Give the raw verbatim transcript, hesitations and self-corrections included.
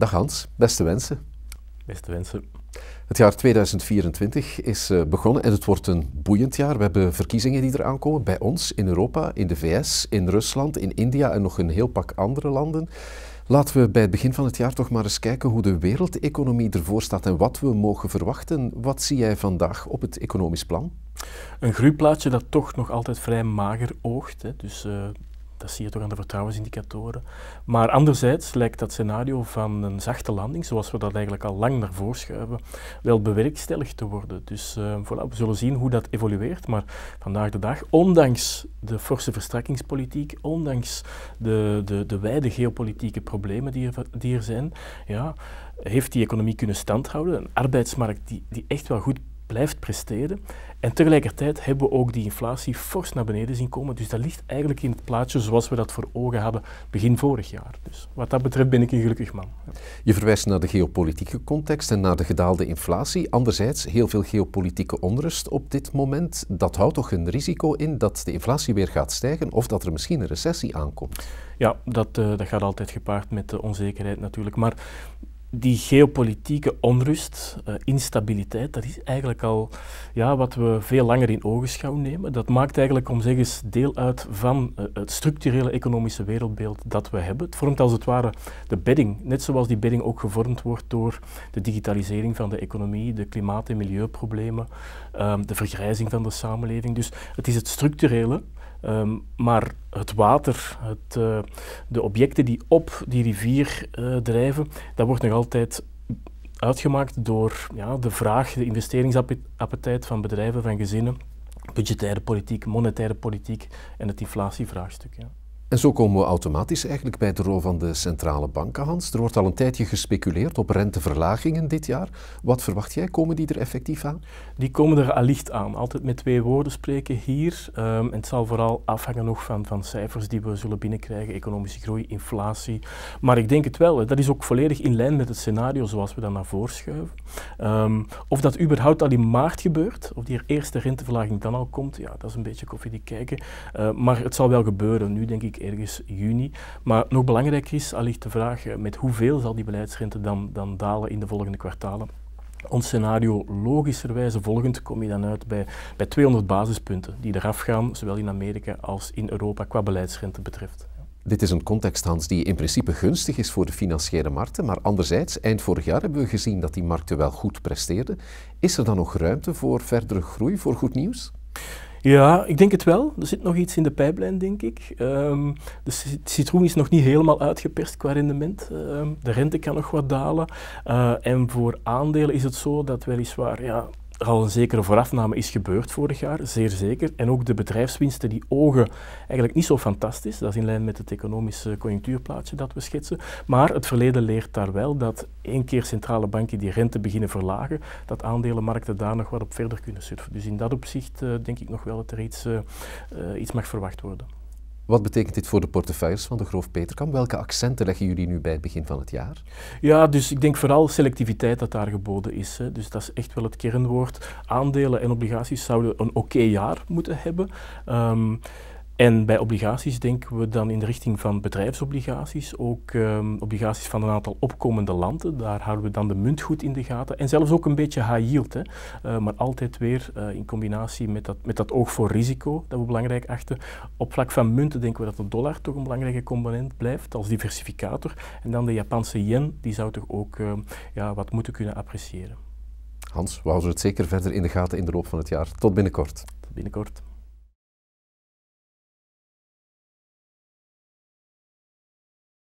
Dag Hans, beste wensen. Beste wensen. Het jaar tweeduizend vierentwintig is uh, begonnen en het wordt een boeiend jaar. We hebben verkiezingen die eraan komen bij ons, in Europa, in de V S, in Rusland, in India en nog een heel pak andere landen. Laten we bij het begin van het jaar toch maar eens kijken hoe de wereldeconomie ervoor staat en wat we mogen verwachten. Wat zie jij vandaag op het economisch plan? Een groeiplaatje dat toch nog altijd vrij mager oogt, hè. Dus uh, dat zie je toch aan de vertrouwensindicatoren. Maar anderzijds lijkt dat scenario van een zachte landing, zoals we dat eigenlijk al lang naar voren schuiven, wel bewerkstelligd te worden. Dus uh, voilà, we zullen zien hoe dat evolueert. Maar vandaag de dag, ondanks de forse verstrakkingspolitiek, ondanks de, de, de wijde geopolitieke problemen die er, die er zijn, ja, heeft die economie kunnen standhouden. Een arbeidsmarkt die, die echt wel goed blijft presteren. En tegelijkertijd hebben we ook die inflatie fors naar beneden zien komen. Dus dat ligt eigenlijk in het plaatje zoals we dat voor ogen hadden begin vorig jaar. Dus wat dat betreft ben ik een gelukkig man. Je verwijst naar de geopolitieke context en naar de gedaalde inflatie. Anderzijds, heel veel geopolitieke onrust op dit moment. Dat houdt toch een risico in dat de inflatie weer gaat stijgen of dat er misschien een recessie aankomt? Ja, dat, uh, dat gaat altijd gepaard met de onzekerheid natuurlijk. Maar die geopolitieke onrust, uh, instabiliteit, dat is eigenlijk al ja, wat we veel langer in ogenschouw nemen. Dat maakt eigenlijk, om zeg eens, deel uit van uh, het structurele economische wereldbeeld dat we hebben. Het vormt als het ware de bedding, net zoals die bedding ook gevormd wordt door de digitalisering van de economie, de klimaat- en milieuproblemen, um, de vergrijzing van de samenleving. Dus het is het structurele. Um, maar het water, het, uh, de objecten die op die rivier uh, drijven, dat wordt nog altijd uitgemaakt door ja, de vraag, de investeringsappetijt van bedrijven, van gezinnen, budgettaire politiek, monetaire politiek en het inflatievraagstuk. Ja. En zo komen we automatisch eigenlijk bij de rol van de centrale banken, Hans. Er wordt al een tijdje gespeculeerd op renteverlagingen dit jaar. Wat verwacht jij? Komen die er effectief aan? Die komen er allicht aan. Altijd met twee woorden spreken hier. Um, en het zal vooral afhangen nog van, van cijfers die we zullen binnenkrijgen. Economische groei, inflatie. Maar ik denk het wel. Dat is ook volledig in lijn met het scenario zoals we dat naar voren schuiven. Um, of dat überhaupt al in maart gebeurt, of die eerste renteverlaging dan al komt, ja, dat is een beetje koffiedik kijken. Uh, maar het zal wel gebeuren. Nu denk ik ergens juni. Maar nog belangrijker is allicht de vraag met hoeveel zal die beleidsrente dan, dan dalen in de volgende kwartalen. Ons scenario logischerwijze volgend kom je dan uit bij, bij tweehonderd basispunten die eraf gaan, zowel in Amerika als in Europa qua beleidsrente betreft. Dit is een context, Hans, die in principe gunstig is voor de financiële markten, maar anderzijds, eind vorig jaar hebben we gezien dat die markten wel goed presteerden. Is er dan nog ruimte voor verdere groei, voor goed nieuws? Ja, ik denk het wel. Er zit nog iets in de pijplijn, denk ik. Um, de citroen is nog niet helemaal uitgeperst qua rendement. Um, de rente kan nog wat dalen. Uh, en voor aandelen is het zo dat weliswaar ja, er al een zekere voorafname is gebeurd vorig jaar, zeer zeker. En ook de bedrijfswinsten die ogen eigenlijk niet zo fantastisch. Dat is in lijn met het economische conjunctuurplaatje dat we schetsen. Maar het verleden leert daar wel dat één keer centrale banken die rente beginnen verlagen, dat aandelenmarkten daar nog wat op verder kunnen surfen. Dus in dat opzicht uh, denk ik nog wel dat er iets, uh, uh, iets mag verwacht worden. Wat betekent dit voor de portefeuilles van de Degroof Petercam? Welke accenten leggen jullie nu bij het begin van het jaar? Ja, dus ik denk vooral selectiviteit dat daar geboden is. Hè. Dus dat is echt wel het kernwoord. Aandelen en obligaties zouden een oké jaar moeten hebben. Um, En bij obligaties denken we dan in de richting van bedrijfsobligaties, ook um, obligaties van een aantal opkomende landen. Daar houden we dan de munt goed in de gaten. En zelfs ook een beetje high yield, hè. Uh, maar altijd weer uh, in combinatie met dat, met dat oog voor risico, dat we belangrijk achten. Op vlak van munten denken we dat de dollar toch een belangrijke component blijft als diversificator. En dan de Japanse yen, die zou toch ook uh, ja, wat moeten kunnen appreciëren. Hans, we houden het zeker verder in de gaten in de loop van het jaar. Tot binnenkort. Tot binnenkort.